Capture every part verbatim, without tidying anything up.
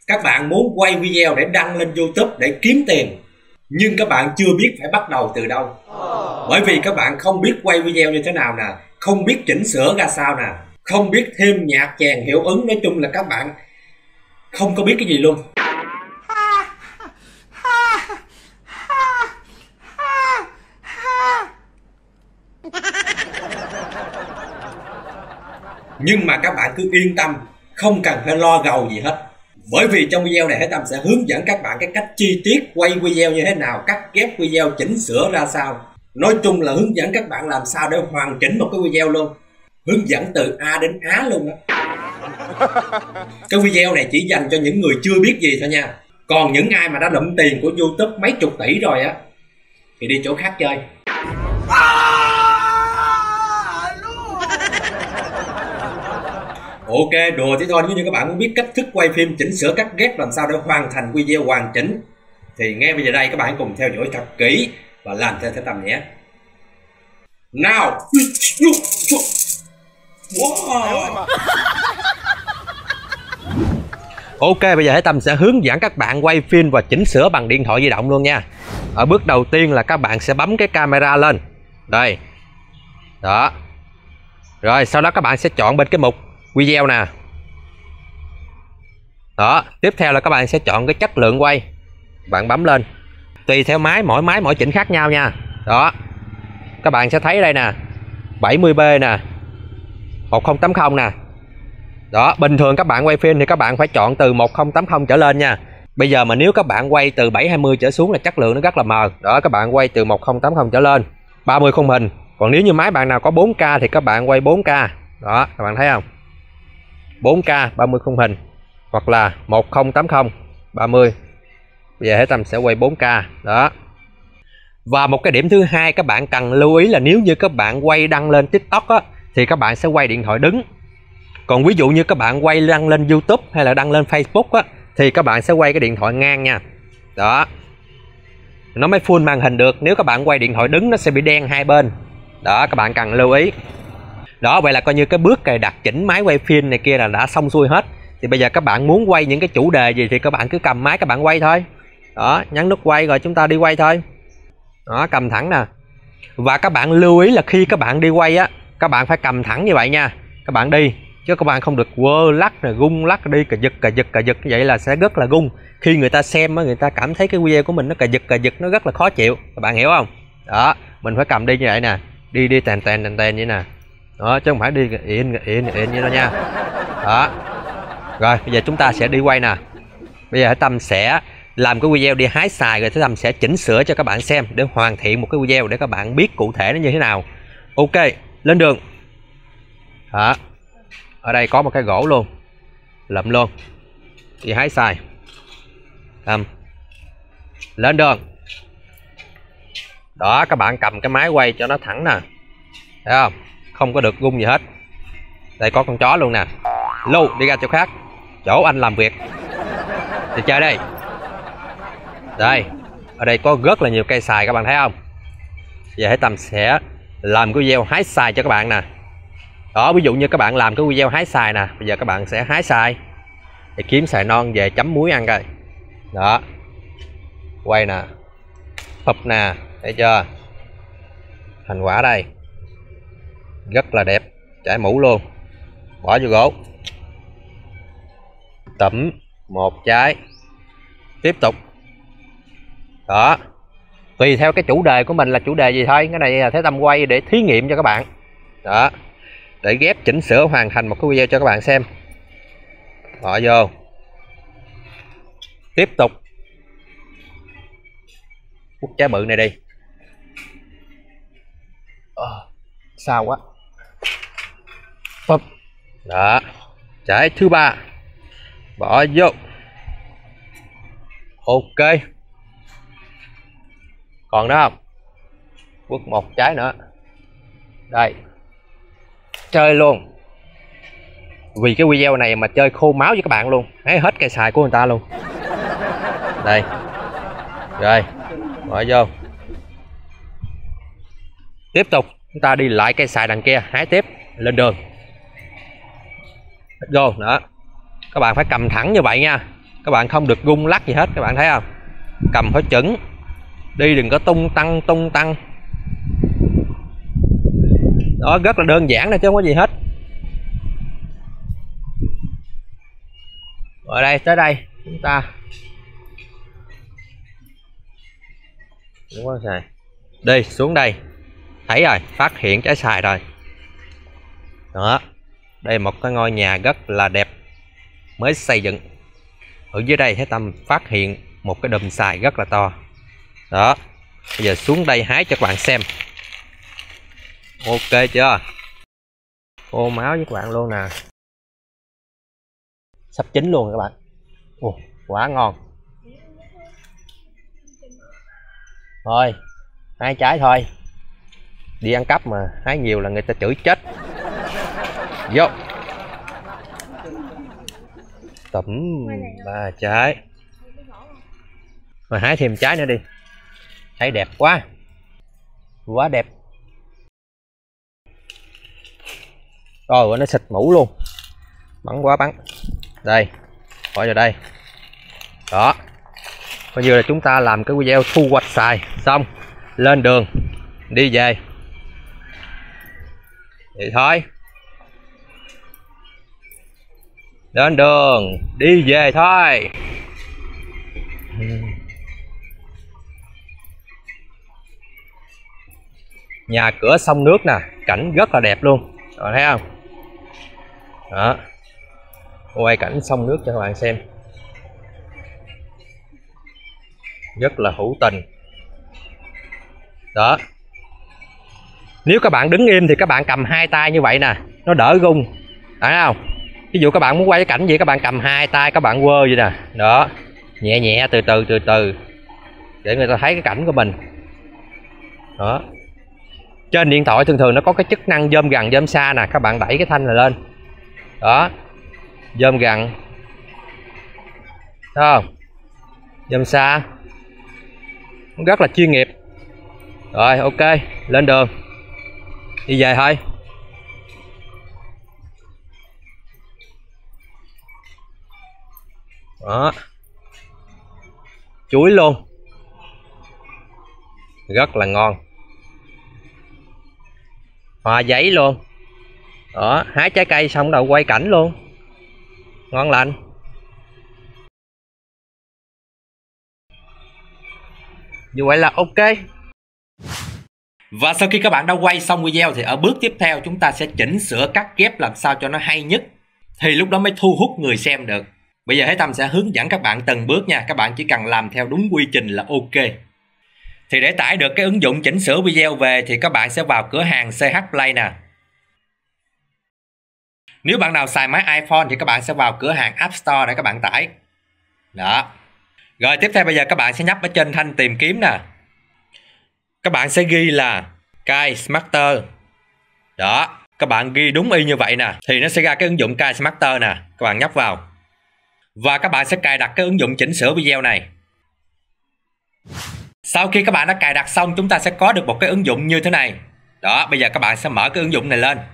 Các bạn muốn quay video để đăng lên YouTube để kiếm tiền, nhưng các bạn chưa biết phải bắt đầu từ đâu. Bởi vì các bạn không biết quay video như thế nào nè, không biết chỉnh sửa ra sao nè, không biết thêm nhạc chèn hiệu ứng, nói chung là các bạn không có biết cái gì luôn. Nhưng mà các bạn cứ yên tâm, không cần phải lo gầu gì hết. Bởi vì trong video này Hải Tâm sẽ hướng dẫn các bạn cái cách chi tiết quay video như thế nào, cắt ghép video, chỉnh sửa ra sao. Nói chung là hướng dẫn các bạn làm sao để hoàn chỉnh một cái video luôn. Hướng dẫn từ A đến Á luôn đó. Cái video này chỉ dành cho những người chưa biết gì thôi nha. Còn những ai mà đã lụm tiền của YouTube mấy chục tỷ rồi á thì đi chỗ khác chơi. Ok, đùa thế thôi. Nếu như các bạn muốn biết cách thức quay phim, chỉnh sửa, cắt ghép làm sao để hoàn thành video hoàn chỉnh thì ngay bây giờ đây các bạn cùng theo dõi thật kỹ và làm theo Thái Tâm nhé. Nào. Wow. Ok, bây giờ Thái Tâm sẽ hướng dẫn các bạn quay phim và chỉnh sửa bằng điện thoại di động luôn nha. Ở bước đầu tiên là các bạn sẽ bấm cái camera lên. Đây. Đó. Rồi sau đó các bạn sẽ chọn bên cái mục video nè. Đó, tiếp theo là các bạn sẽ chọn cái chất lượng quay. Bạn bấm lên. Tùy theo máy, mỗi máy mỗi chỉnh khác nhau nha. Đó. Các bạn sẽ thấy đây nè, bảy mươi p nè, một không tám không nè. Đó, bình thường các bạn quay phim thì các bạn phải chọn từ một không tám không trở lên nha. Bây giờ mà nếu các bạn quay từ bảy hai mươi trở xuống là chất lượng nó rất là mờ. Đó, các bạn quay từ một không tám không trở lên, ba mươi khung hình. Còn nếu như máy bạn nào có bốn K thì các bạn quay bốn K. Đó, các bạn thấy không? bốn K, ba mươi khung hình. Hoặc là một không tám không, ba mươi. Bây giờ Hải Tâm sẽ quay bốn K. Đó. Và một cái điểm thứ hai các bạn cần lưu ý là nếu như các bạn quay đăng lên TikTok á, thì các bạn sẽ quay điện thoại đứng. Còn ví dụ như các bạn quay đăng lên YouTube hay là đăng lên Facebook á, thì các bạn sẽ quay cái điện thoại ngang nha. Đó. Nó mới full màn hình được. Nếu các bạn quay điện thoại đứng nó sẽ bị đen hai bên. Đó, các bạn cần lưu ý. Đó, vậy là coi như cái bước cài đặt chỉnh máy quay phim này kia là đã xong xuôi hết. Thì bây giờ các bạn muốn quay những cái chủ đề gì thì các bạn cứ cầm máy các bạn quay thôi. Đó, nhấn nút quay rồi chúng ta đi quay thôi. Đó, cầm thẳng nè. Và các bạn lưu ý là khi các bạn đi quay á, các bạn phải cầm thẳng như vậy nha. Các bạn đi, chứ các bạn không được quơ lắc rồi gung lắc đi cà giật cà giật cà giật, như vậy là sẽ rất là gung. Khi người ta xem á, người ta cảm thấy cái video của mình nó cà giật cà giật, nó rất là khó chịu. Các bạn hiểu không? Đó, mình phải cầm đi như vậy nè. Đi đi tèn tèn tèn tèn như nè. Đó, chứ không phải đi yên yên yên như đó nha. Đó. Rồi, bây giờ chúng ta sẽ đi quay nè. Bây giờ Hải Tâm sẽ làm cái video đi hái xài, rồi Hải Tâm sẽ chỉnh sửa cho các bạn xem để hoàn thiện một cái video để các bạn biết cụ thể nó như thế nào. Ok, lên đường. Đó. Ở đây có một cái gỗ luôn. Lụm luôn. Đi hái xài. Cầm. Lên đường. Đó, các bạn cầm cái máy quay cho nó thẳng nè. Thấy không? Không có được gung gì hết. Đây có con chó luôn nè. Lưu, đi ra chỗ khác. Chỗ anh làm việc. Đi chơi đây. Đây. Ở đây có rất là nhiều cây xài các bạn thấy không? Giờ Hải Tâm sẽ làm cái video hái xài cho các bạn nè. Đó, ví dụ như các bạn làm cái video hái xài nè. Bây giờ các bạn sẽ hái xài để kiếm xài non về chấm muối ăn coi. Đó. Quay nè. Phụp nè. Thấy chưa? Thành quả đây. Rất là đẹp. Trải mũ luôn. Bỏ vô gỗ. Tẩm một trái. Tiếp tục. Đó. Tùy theo cái chủ đề của mình là chủ đề gì thôi. Cái này là Thái Tâm quay để thí nghiệm cho các bạn. Đó. Để ghép chỉnh sửa hoàn thành một cái video cho các bạn xem. Bỏ vô. Tiếp tục. Quất trái bự này đi. Ờ, sao quá. Phụp. Đó. Trái thứ ba. Bỏ vô. Ok. Còn đó không? Quất một trái nữa. Đây. Chơi luôn. Vì cái video này mà chơi khô máu với các bạn luôn. Thấy hết cây xài của người ta luôn. Đây. Rồi. Bỏ vô. Tiếp tục. Chúng ta đi lại cây xài đằng kia. Hái tiếp. Lên đường. Vô. Đó. Các bạn phải cầm thẳng như vậy nha. Các bạn không được rung lắc gì hết, các bạn thấy không? Cầm phải chuẩn, đi đừng có tung tăng tung tăng. Đó, rất là đơn giản thôi chứ không có gì hết. Ở đây tới đây chúng ta đúng không xài. Đi xuống đây. Thấy rồi, phát hiện trái xài rồi. Đó. Đây một cái ngôi nhà rất là đẹp mới xây dựng. Ở dưới đây Thái Tâm phát hiện một cái đùm xài rất là to. Đó. Bây giờ xuống đây hái cho các bạn xem. Ok chưa? Khô máu với các bạn luôn nè. Sắp chín luôn các bạn. Ồ, quá ngon. Thôi, hai trái thôi. Đi ăn cắp mà hái nhiều là người ta chửi chết. Vô. Tẩm ba trái. Rồi hái thêm trái nữa đi. Thấy đẹp quá. Quá đẹp. Rồi nó xịt mũ luôn. Bắn quá bắn. Đây. Bỏ vào đây. Đó. Bây giờ là chúng ta làm cái video thu hoạch xài xong, lên đường đi về. Vậy thôi. Lên đường đi về thôi. Nhà cửa sông nước nè, cảnh rất là đẹp luôn. Rồi thấy không? Đó. Quay cảnh sông nước cho các bạn xem. Rất là hữu tình. Đó. Nếu các bạn đứng im thì các bạn cầm hai tay như vậy nè, nó đỡ rung. Thấy không? Ví dụ các bạn muốn quay cái cảnh gì, các bạn cầm hai tay các bạn quơ vậy nè. Đó. Nhẹ nhẹ từ từ từ từ để người ta thấy cái cảnh của mình. Đó. Trên điện thoại thường thường nó có cái chức năng zoom gần zoom xa nè, các bạn đẩy cái thanh này lên. Đó. Zoom gần. Thấy không? Zoom xa. Rất là chuyên nghiệp. Rồi ok, lên đường đi về thôi. Đó. Chuối luôn. Rất là ngon. Hoa giấy luôn. Đó, hái trái cây xong đầu quay cảnh luôn. Ngon lành. Như vậy là ok. Và sau khi các bạn đã quay xong video thì ở bước tiếp theo chúng ta sẽ chỉnh sửa cắt ghép làm sao cho nó hay nhất. Thì lúc đó mới thu hút người xem được. Bây giờ Thái Tâm sẽ hướng dẫn các bạn từng bước nha. Các bạn chỉ cần làm theo đúng quy trình là ok. Thì để tải được cái ứng dụng chỉnh sửa video về thì các bạn sẽ vào cửa hàng xê hát Play nè. Nếu bạn nào xài máy iPhone thì các bạn sẽ vào cửa hàng App Store để các bạn tải. Đó. Rồi tiếp theo bây giờ các bạn sẽ nhấp ở trên thanh tìm kiếm nè. Các bạn sẽ ghi là KiSmarter. Đó. Các bạn ghi đúng y như vậy nè thì nó sẽ ra cái ứng dụng KiSmarter nè. Các bạn nhấp vào. Và các bạn sẽ cài đặt cái ứng dụng chỉnh sửa video này. Sau khi các bạn đã cài đặt xong chúng ta sẽ có được một cái ứng dụng như thế này. Đó, bây giờ các bạn sẽ mở cái ứng dụng này lên.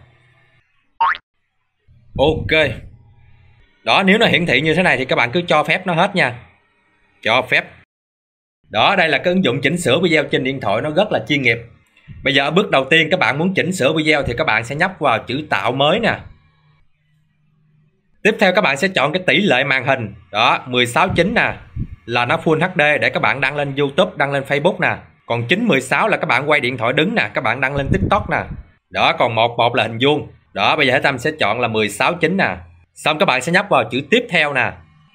Ok. Đó, nếu nó hiển thị như thế này thì các bạn cứ cho phép nó hết nha. Cho phép. Đó, đây là cái ứng dụng chỉnh sửa video trên điện thoại, nó rất là chuyên nghiệp. Bây giờ ở bước đầu tiên các bạn muốn chỉnh sửa video thì các bạn sẽ nhấp vào chữ tạo mới nè. Tiếp theo các bạn sẽ chọn cái tỷ lệ màn hình. Đó, mười sáu chín nè là nó Full hát đê để các bạn đăng lên YouTube, đăng lên Facebook nè. Còn chín mười sáu là các bạn quay điện thoại đứng nè, các bạn đăng lên TikTok nè. Đó, còn một một là hình vuông. Đó, bây giờ Thái Tâm sẽ chọn là mười sáu chín nè. Xong các bạn sẽ nhấp vào chữ tiếp theo nè.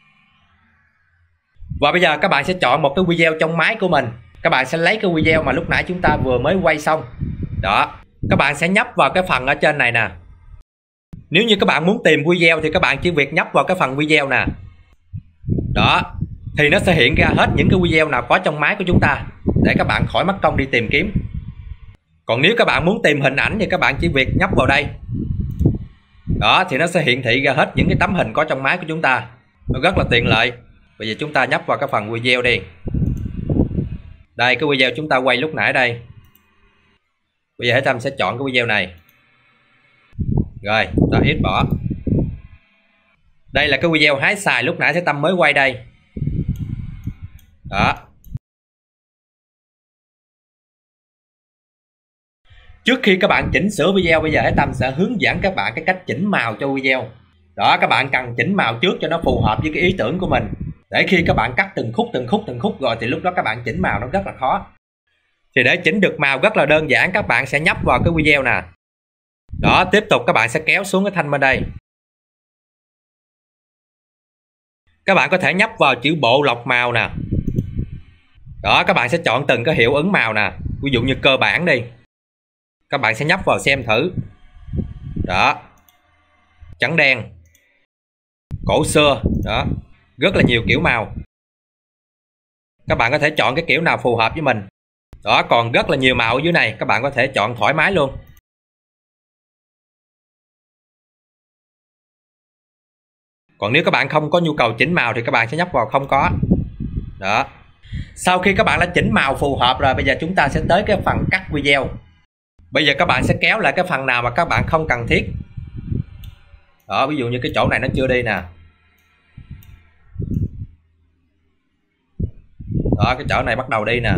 Và bây giờ các bạn sẽ chọn một cái video trong máy của mình. Các bạn sẽ lấy cái video mà lúc nãy chúng ta vừa mới quay xong. Đó, các bạn sẽ nhấp vào cái phần ở trên này nè. Nếu như các bạn muốn tìm video thì các bạn chỉ việc nhấp vào cái phần video nè. Đó, thì nó sẽ hiện ra hết những cái video nào có trong máy của chúng ta để các bạn khỏi mất công đi tìm kiếm. Còn nếu các bạn muốn tìm hình ảnh thì các bạn chỉ việc nhấp vào đây. Đó, thì nó sẽ hiển thị ra hết những cái tấm hình có trong máy của chúng ta. Nó rất là tiện lợi. Bây giờ chúng ta nhấp vào cái phần video đi. Đây, cái video chúng ta quay lúc nãy đây. Bây giờ Thái Tâm sẽ chọn cái video này. Rồi, ta ít bỏ. Đây là cái video hái xài lúc nãy Thái Tâm mới quay đây. Đó. Trước khi các bạn chỉnh sửa video, bây giờ Hải Tâm sẽ hướng dẫn các bạn cái cách chỉnh màu cho video. Đó, các bạn cần chỉnh màu trước cho nó phù hợp với cái ý tưởng của mình. Để khi các bạn cắt từng khúc từng khúc từng khúc rồi thì lúc đó các bạn chỉnh màu nó rất là khó. Thì để chỉnh được màu rất là đơn giản, các bạn sẽ nhấp vào cái video nè. Đó, tiếp tục các bạn sẽ kéo xuống cái thanh bên đây. Các bạn có thể nhấp vào chữ bộ lọc màu nè. Đó, các bạn sẽ chọn từng cái hiệu ứng màu nè. Ví dụ như cơ bản đi, các bạn sẽ nhấp vào xem thử. Đó, trắng đen, cổ xưa. Đó, rất là nhiều kiểu màu. Các bạn có thể chọn cái kiểu nào phù hợp với mình. Đó, còn rất là nhiều màu ở dưới này, các bạn có thể chọn thoải mái luôn. Còn nếu các bạn không có nhu cầu chỉnh màu thì các bạn sẽ nhấp vào không có. Đó. Sau khi các bạn đã chỉnh màu phù hợp rồi, bây giờ chúng ta sẽ tới cái phần cắt video. Bây giờ các bạn sẽ kéo lại cái phần nào mà các bạn không cần thiết. Đó, ví dụ như cái chỗ này nó chưa đi nè. Đó, cái chỗ này bắt đầu đi nè.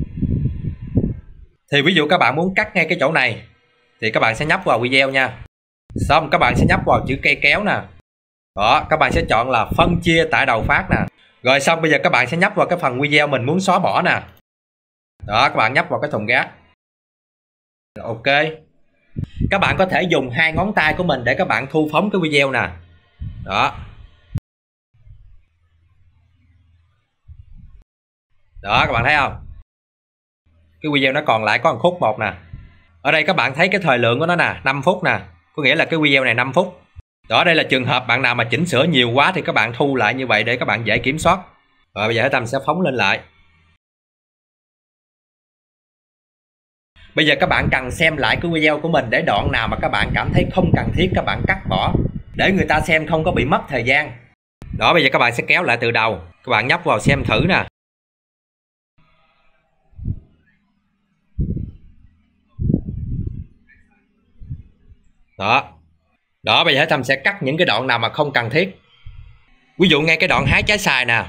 Thì ví dụ các bạn muốn cắt ngay cái chỗ này thì các bạn sẽ nhấp vào video nha. Xong các bạn sẽ nhấp vào chữ cây kéo nè. Đó, các bạn sẽ chọn là phân chia tại đầu phát nè. Rồi xong bây giờ các bạn sẽ nhấp vào cái phần video mình muốn xóa bỏ nè. Đó, các bạn nhấp vào cái thùng rác. Ok. Các bạn có thể dùng hai ngón tay của mình để các bạn thu phóng cái video nè. Đó. Đó, các bạn thấy không? Cái video nó còn lại có một khúc một nè. Ở đây các bạn thấy cái thời lượng của nó nè, năm phút nè. Có nghĩa là cái video này năm phút. Đó, đây là trường hợp bạn nào mà chỉnh sửa nhiều quá thì các bạn thu lại như vậy để các bạn dễ kiểm soát. Rồi bây giờ Tâm sẽ phóng lên lại. Bây giờ các bạn cần xem lại cái video của mình để đoạn nào mà các bạn cảm thấy không cần thiết các bạn cắt bỏ, để người ta xem không có bị mất thời gian. Đó, bây giờ các bạn sẽ kéo lại từ đầu. Các bạn nhấp vào xem thử nè. Đó. Đó, bây giờ Tâm sẽ cắt những cái đoạn nào mà không cần thiết. Ví dụ ngay cái đoạn hái trái xoài nè.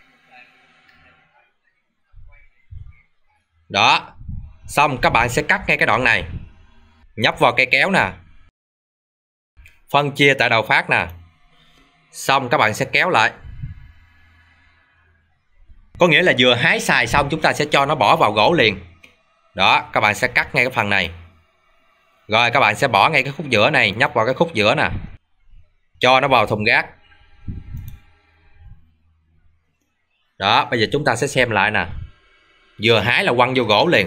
Đó. Xong các bạn sẽ cắt ngay cái đoạn này. Nhấp vào cây kéo nè. Phân chia tại đầu phát nè. Xong các bạn sẽ kéo lại. Có nghĩa là vừa hái xoài xong chúng ta sẽ cho nó bỏ vào gỗ liền. Đó, các bạn sẽ cắt ngay cái phần này. Rồi các bạn sẽ bỏ ngay cái khúc giữa này, nhấp vào cái khúc giữa nè. Cho nó vào thùng rác. Đó, bây giờ chúng ta sẽ xem lại nè. Vừa hái là quăng vô gỗ liền.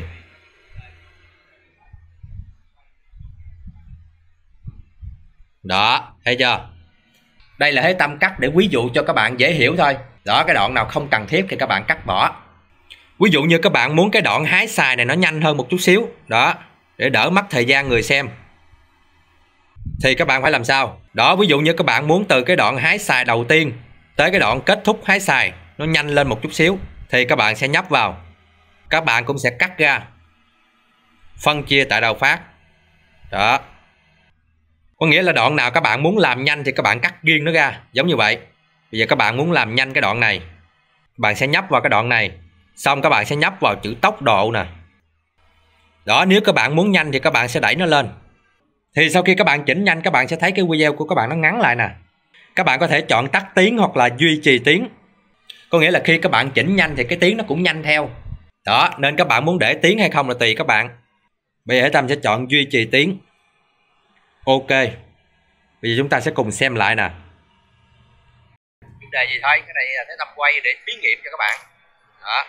Đó, thấy chưa? Đây là Thế Tâm cắt để ví dụ cho các bạn dễ hiểu thôi. Đó, cái đoạn nào không cần thiết thì các bạn cắt bỏ. Ví dụ như các bạn muốn cái đoạn hái xoài này nó nhanh hơn một chút xíu. Đó, để đỡ mất thời gian người xem. Thì các bạn phải làm sao? Đó, ví dụ như các bạn muốn từ cái đoạn hái xoài đầu tiên tới cái đoạn kết thúc hái xoài nó nhanh lên một chút xíu thì các bạn sẽ nhấp vào. Các bạn cũng sẽ cắt ra. Phân chia tại đầu phát. Đó. Có nghĩa là đoạn nào các bạn muốn làm nhanh thì các bạn cắt riêng nó ra, giống như vậy. Bây giờ các bạn muốn làm nhanh cái đoạn này, bạn sẽ nhấp vào cái đoạn này. Xong các bạn sẽ nhấp vào chữ tốc độ nè. Đó, nếu các bạn muốn nhanh thì các bạn sẽ đẩy nó lên. Thì sau khi các bạn chỉnh nhanh, các bạn sẽ thấy cái video của các bạn nó ngắn lại nè. Các bạn có thể chọn tắt tiếng hoặc là duy trì tiếng. Có nghĩa là khi các bạn chỉnh nhanh thì cái tiếng nó cũng nhanh theo. Đó, nên các bạn muốn để tiếng hay không là tùy các bạn. Bây giờ Tâm sẽ chọn duy trì tiếng. Ok. Bây giờ chúng ta sẽ cùng xem lại nè. Vấn đề gì thôi, cái này là Thế Tâm quay để thí nghiệm cho các bạn. Đó,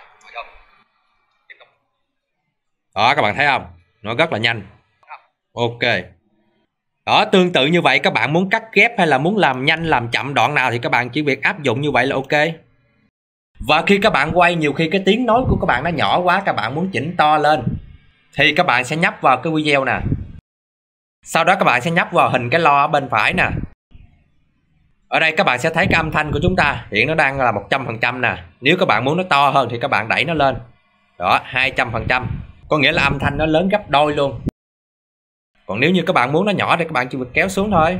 đó các bạn thấy không? Nó rất là nhanh. Ok. Đó, tương tự như vậy các bạn muốn cắt ghép hay là muốn làm nhanh làm chậm đoạn nào thì các bạn chỉ việc áp dụng như vậy là ok. Và khi các bạn quay nhiều khi cái tiếng nói của các bạn nó nhỏ quá, các bạn muốn chỉnh to lên thì các bạn sẽ nhấp vào cái video nè. Sau đó các bạn sẽ nhấp vào hình cái lo ở bên phải nè. Ở đây các bạn sẽ thấy cái âm thanh của chúng ta hiện nó đang là một trăm phần trăm nè. Nếu các bạn muốn nó to hơn thì các bạn đẩy nó lên. Đó, hai trăm phần trăm. Có nghĩa là âm thanh nó lớn gấp đôi luôn. Còn nếu như các bạn muốn nó nhỏ thì các bạn chỉ việc kéo xuống thôi.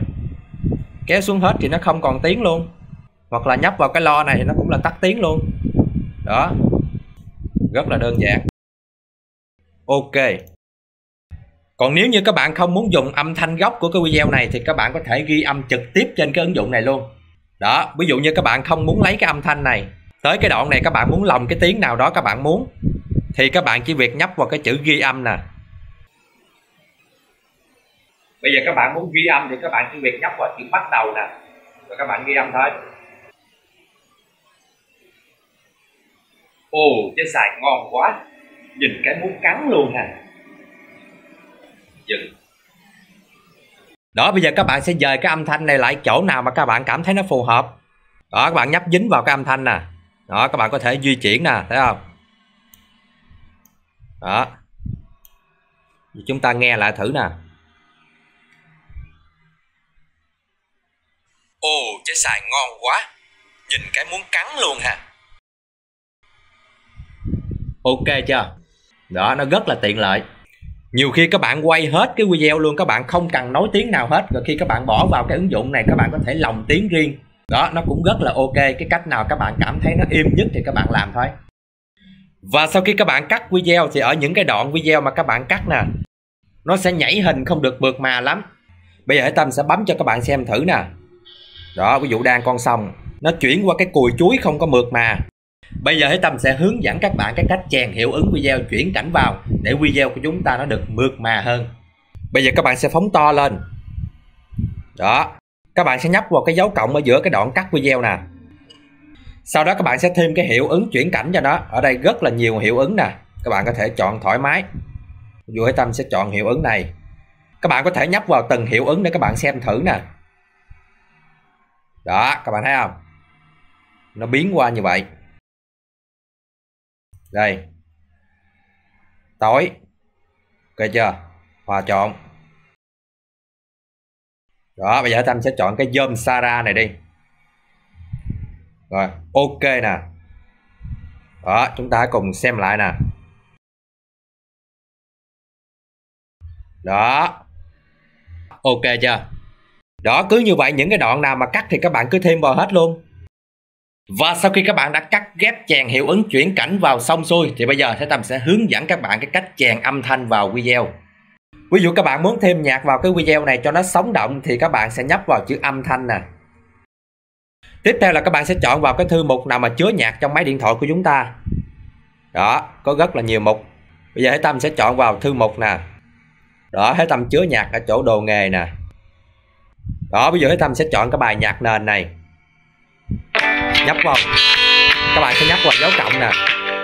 Kéo xuống hết thì nó không còn tiếng luôn. Hoặc là nhấp vào cái lo này thì nó cũng là tắt tiếng luôn. Đó, rất là đơn giản. Ok. Còn nếu như các bạn không muốn dùng âm thanh gốc của cái video này thì các bạn có thể ghi âm trực tiếp trên cái ứng dụng này luôn. Đó, ví dụ như các bạn không muốn lấy cái âm thanh này, tới cái đoạn này các bạn muốn lồng cái tiếng nào đó các bạn muốn, thì các bạn chỉ việc nhấp vào cái chữ ghi âm nè. Bây giờ các bạn muốn ghi âm thì các bạn chỉ việc nhấp vào chữ bắt đầu nè, rồi các bạn ghi âm thôi. Ồ, trái xoài ngon quá, nhìn cái muốn cắn luôn nè. Dừng. Đó, bây giờ các bạn sẽ dời cái âm thanh này lại chỗ nào mà các bạn cảm thấy nó phù hợp. Đó, các bạn nhấp dính vào cái âm thanh nè. Đó, các bạn có thể di chuyển nè, thấy không? Đó. Chúng ta nghe lại thử nè. Ồ, trái xoài ngon quá, nhìn cái muốn cắn luôn ha. Ok chưa? Đó, nó rất là tiện lợi. Nhiều khi các bạn quay hết cái video luôn, các bạn không cần nói tiếng nào hết, rồi khi các bạn bỏ vào cái ứng dụng này các bạn có thể lồng tiếng riêng. Đó, nó cũng rất là ok. Cái cách nào các bạn cảm thấy nó êm nhất thì các bạn làm thôi. Và sau khi các bạn cắt video thì ở những cái đoạn video mà các bạn cắt nè, nó sẽ nhảy hình không được mượt mà lắm. Bây giờ Hải Tâm sẽ bấm cho các bạn xem thử nè. Đó, ví dụ đang con sông, nó chuyển qua cái cùi chuối không có mượt mà. Bây giờ Hải Tâm sẽ hướng dẫn các bạn cái cách chèn hiệu ứng video chuyển cảnh vào để video của chúng ta nó được mượt mà hơn. Bây giờ các bạn sẽ phóng to lên. Đó, các bạn sẽ nhấp vào cái dấu cộng ở giữa cái đoạn cắt video nè. Sau đó các bạn sẽ thêm cái hiệu ứng chuyển cảnh cho nó. Ở đây rất là nhiều hiệu ứng nè, các bạn có thể chọn thoải mái. Ví dụ Hải Tâm sẽ chọn hiệu ứng này. Các bạn có thể nhấp vào từng hiệu ứng để các bạn xem thử nè. Đó, các bạn thấy không? Nó biến qua như vậy. Đây. Tối. Ok chưa? Hòa trộn. Đó, bây giờ Tâm sẽ chọn cái zoom Sara này đi. Rồi, ok nè. Đó, chúng ta cùng xem lại nè. Đó. Ok chưa? Đó, cứ như vậy những cái đoạn nào mà cắt thì các bạn cứ thêm vào hết luôn. Và sau khi các bạn đã cắt ghép chèn hiệu ứng chuyển cảnh vào xong xuôi thì bây giờ Thế Tâm sẽ hướng dẫn các bạn cái cách chèn âm thanh vào video. Ví dụ các bạn muốn thêm nhạc vào cái video này cho nó sống động thì các bạn sẽ nhấp vào chữ âm thanh nè. Tiếp theo là các bạn sẽ chọn vào cái thư mục nào mà chứa nhạc trong máy điện thoại của chúng ta. Đó, có rất là nhiều mục. Bây giờ Thế Tâm sẽ chọn vào thư mục nè. Đó, Thế Tâm chứa nhạc ở chỗ đồ nghề nè. Đó, bây giờ Thế Tâm sẽ chọn cái bài nhạc nền này. Nhấp vào. Các bạn sẽ nhấp vào dấu cộng nè.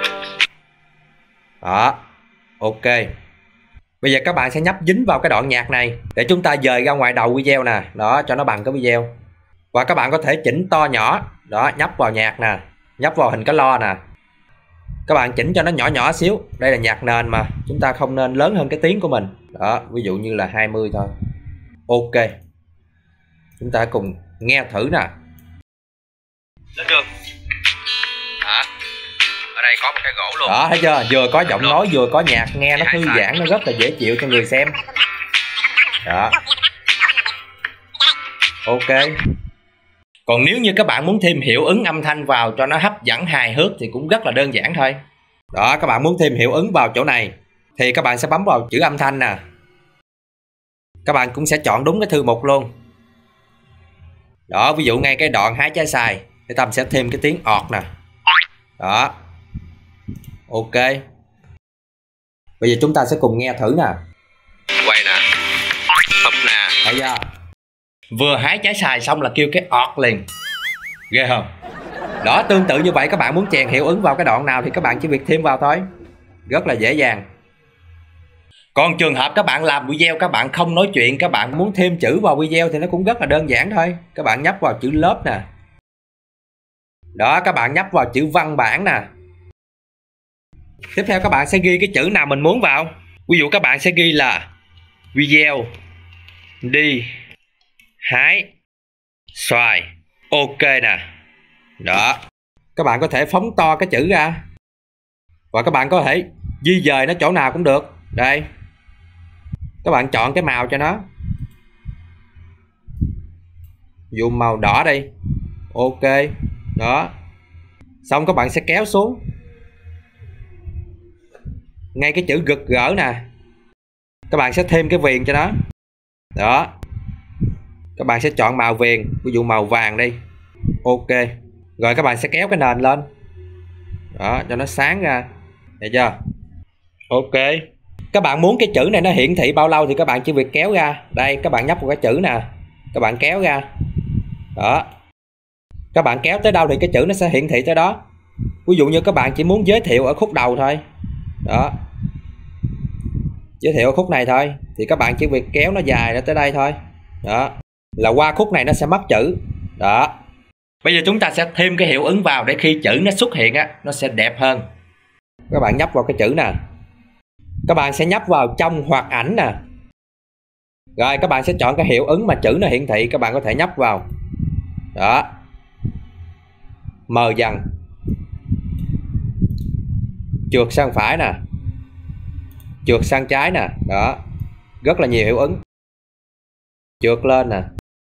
Đó, ok. Bây giờ các bạn sẽ nhấp dính vào cái đoạn nhạc này để chúng ta dời ra ngoài đầu video nè. Đó, cho nó bằng cái video. Và các bạn có thể chỉnh to nhỏ. Đó, nhấp vào nhạc nè, nhấp vào hình cái lo nè. Các bạn chỉnh cho nó nhỏ nhỏ xíu. Đây là nhạc nền mà, chúng ta không nên lớn hơn cái tiếng của mình. Đó, ví dụ như là hai mươi thôi. Ok. Chúng ta cùng nghe thử nè. Lên đường. Đó. Ở đây có một cái gỗ luôn. Đó, thấy chưa? Vừa có giọng nói vừa có nhạc, nghe nó thư giãn, nó rất là dễ chịu cho người xem. Đó. Ok. Còn nếu như các bạn muốn thêm hiệu ứng âm thanh vào cho nó hấp dẫn hài hước thì cũng rất là đơn giản thôi. Đó, các bạn muốn thêm hiệu ứng vào chỗ này thì các bạn sẽ bấm vào chữ âm thanh nè. Các bạn cũng sẽ chọn đúng cái thư mục luôn. Đó, ví dụ ngay cái đoạn hái trái xoài thì Tâm sẽ thêm cái tiếng ọt nè. Đó. Ok. Bây giờ chúng ta sẽ cùng nghe thử nè. Quay nè. Hụp nè. Thấy chưa? Vừa hái trái xoài xong là kêu cái ọt liền. Ghê không? Đó, tương tự như vậy các bạn muốn chèn hiệu ứng vào cái đoạn nào thì các bạn chỉ việc thêm vào thôi. Rất là dễ dàng. Còn trường hợp các bạn làm video các bạn không nói chuyện, các bạn muốn thêm chữ vào video thì nó cũng rất là đơn giản thôi. Các bạn nhấp vào chữ lớp nè. Đó, các bạn nhấp vào chữ văn bản nè. Tiếp theo các bạn sẽ ghi cái chữ nào mình muốn vào. Ví dụ các bạn sẽ ghi là video đi hái xoài. Ok nè. Đó. Các bạn có thể phóng to cái chữ ra. Và các bạn có thể di dời nó chỗ nào cũng được. Đây. Các bạn chọn cái màu cho nó. Dùng màu đỏ đi. Ok. Đó. Xong các bạn sẽ kéo xuống. ngay cái chữ gực gỡ nè, các bạn sẽ thêm cái viền cho nó. Đó, các bạn sẽ chọn màu viền, ví dụ màu vàng đi. Ok, rồi các bạn sẽ kéo cái nền lên đó cho nó sáng ra, được chưa? Ok, các bạn muốn cái chữ này nó hiển thị bao lâu thì các bạn chỉ việc kéo ra. Đây, các bạn nhấp vào cái chữ nè, các bạn kéo ra đó, các bạn kéo tới đâu thì cái chữ nó sẽ hiển thị tới đó. Ví dụ như các bạn chỉ muốn giới thiệu ở khúc đầu thôi đó, giới thiệu ở khúc này thôi thì các bạn chỉ việc kéo nó dài ra tới đây thôi đó, là qua khúc này nó sẽ mất chữ đó. Bây giờ chúng ta sẽ thêm cái hiệu ứng vào để khi chữ nó xuất hiện á, nó sẽ đẹp hơn. Các bạn nhấp vào cái chữ nè, các bạn sẽ nhấp vào trong hoạt ảnh nè, rồi các bạn sẽ chọn cái hiệu ứng mà chữ nó hiển thị, các bạn có thể nhấp vào đó, mờ dần, trượt sang phải nè, trượt sang trái nè đó, rất là nhiều hiệu ứng. Trượt lên nè,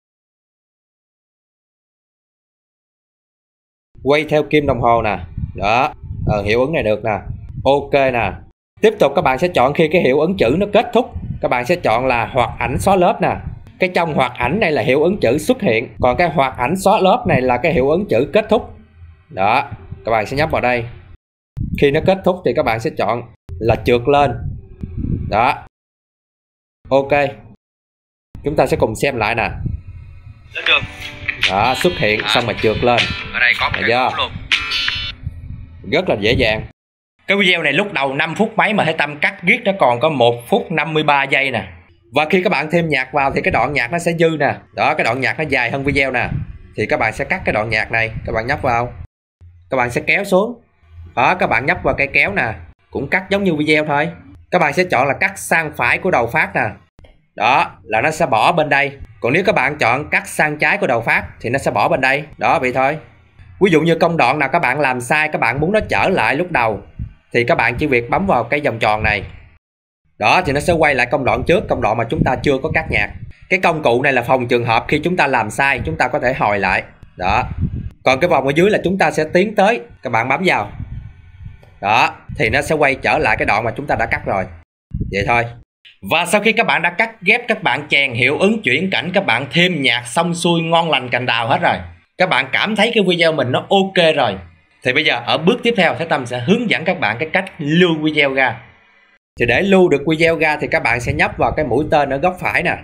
quay theo kim đồng hồ nè đó, ờ, hiệu ứng này được nè. Ok nè, tiếp tục các bạn sẽ chọn khi cái hiệu ứng chữ nó kết thúc, các bạn sẽ chọn là hoạt ảnh xóa lớp nè. Cái trong hoạt ảnh này là hiệu ứng chữ xuất hiện, còn cái hoạt ảnh xóa lớp này là cái hiệu ứng chữ kết thúc đó. Các bạn sẽ nhấp vào đây, khi nó kết thúc thì các bạn sẽ chọn là trượt lên đó. Ok, chúng ta sẽ cùng xem lại nè. Lên đường đó, xuất hiện à, xong mà trượt lên. Ở đây có một cái gỗ luôn, rất là dễ dàng. Cái video này lúc đầu năm phút mấy mà Hải Tâm cắt riết nó còn có một phút năm mươi ba giây nè. Và khi các bạn thêm nhạc vào thì cái đoạn nhạc nó sẽ dư nè. Đó, cái đoạn nhạc nó dài hơn video nè. Thì các bạn sẽ cắt cái đoạn nhạc này, các bạn nhấp vào, các bạn sẽ kéo xuống. Đó, các bạn nhấp vào cây kéo nè, cũng cắt giống như video thôi. Các bạn sẽ chọn là cắt sang phải của đầu phát nè. Đó, là nó sẽ bỏ bên đây. Còn nếu các bạn chọn cắt sang trái của đầu phát thì nó sẽ bỏ bên đây. Đó, vậy thôi. Ví dụ như công đoạn nào các bạn làm sai, các bạn muốn nó trở lại lúc đầu thì các bạn chỉ việc bấm vào cái vòng tròn này. Đó, thì nó sẽ quay lại công đoạn trước, công đoạn mà chúng ta chưa có cắt nhạc. Cái công cụ này là phòng trường hợp khi chúng ta làm sai, chúng ta có thể hồi lại. Đó. Còn cái vòng ở dưới là chúng ta sẽ tiến tới, các bạn bấm vào. Đó, thì nó sẽ quay trở lại cái đoạn mà chúng ta đã cắt rồi. Vậy thôi. Và sau khi các bạn đã cắt ghép, các bạn chèn hiệu ứng chuyển cảnh, các bạn thêm nhạc xong xuôi ngon lành cành đào hết rồi, các bạn cảm thấy cái video mình nó ok rồi, thì bây giờ ở bước tiếp theo Thái Tâm sẽ hướng dẫn các bạn cái cách lưu video ra. Thì để lưu được video ra thì các bạn sẽ nhấp vào cái mũi tên ở góc phải nè.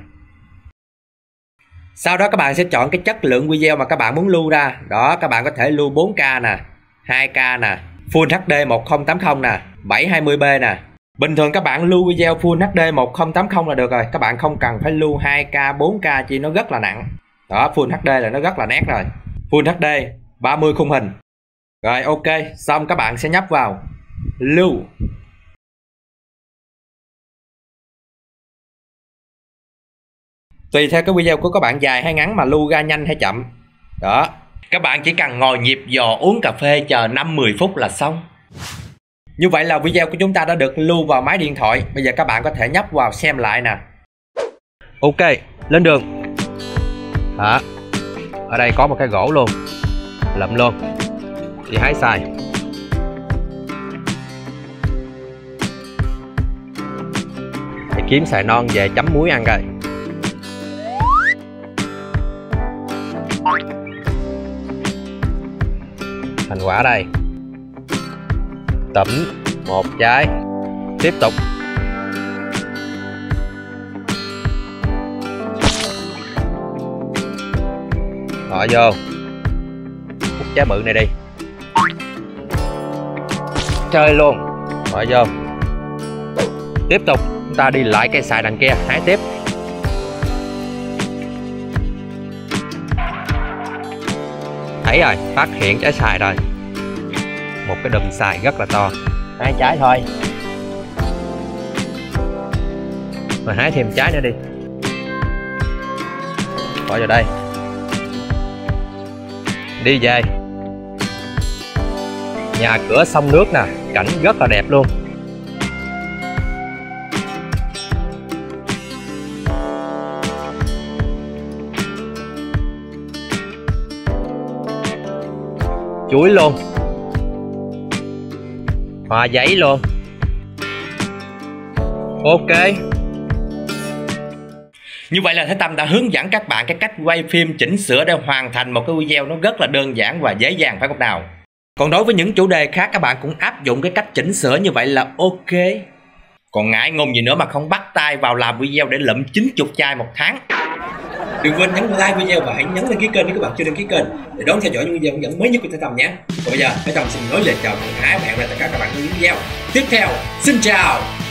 Sau đó các bạn sẽ chọn cái chất lượng video mà các bạn muốn lưu ra. Đó, các bạn có thể lưu bốn K nè, hai K nè, Full hát đê một không tám không nè, bảy hai mươi p nè. Bình thường các bạn lưu video Full hát đê một không tám không là được rồi, các bạn không cần phải lưu hai K, bốn K chi nó rất là nặng. Đó, Full hát đê là nó rất là nét rồi. Full hát đê ba mươi khung hình. Rồi ok, xong các bạn sẽ nhấp vào lưu. Tùy theo cái video của các bạn dài hay ngắn mà lưu ra nhanh hay chậm. Đó, các bạn chỉ cần ngồi nhịp dò uống cà phê chờ năm mười phút là xong. Như vậy là video của chúng ta đã được lưu vào máy điện thoại. Bây giờ các bạn có thể nhấp vào xem lại nè. Ok, lên đường. Đó, ở đây có một cái gỗ luôn, lụm luôn, đi hái xài. Để kiếm xài non về chấm muối ăn coi. Thành quả đây. Tẩm một trái. Tiếp tục. Bỏ vô. Hút trái bự này đi. Chơi luôn. Bỏ vô. Tiếp tục. Chúng ta đi lại cây xài đằng kia. Hái tiếp. Thấy rồi, phát hiện trái xài rồi. Một cái đùm xài rất là to. Hai trái thôi. Mà hái thêm trái nữa đi. Bỏ vào đây. Đi về. Nhà cửa sông nước nè, cảnh rất là đẹp luôn. Chuối luôn, hoa giấy luôn. Ok. Như vậy là Thế Tâm đã hướng dẫn các bạn cái cách quay phim chỉnh sửa để hoàn thành một cái video nó rất là đơn giản và dễ dàng, phải không nào? Còn đối với những chủ đề khác các bạn cũng áp dụng cái cách chỉnh sửa như vậy là ok. Còn ngại ngùng gì nữa mà không bắt tay vào làm video để lụm chín mươi chai một tháng. Đừng quên nhấn like video và hãy nhấn đăng ký kênh nếu các bạn chưa đăng ký kênh để đón theo dõi những video hướng dẫn mới nhất của Thế Tâm nhé. Còn bây giờ Thế Tâm xin nói lời chào thân ái và hẹn gặp lại tất cả các bạn trong những video tiếp theo. Xin chào.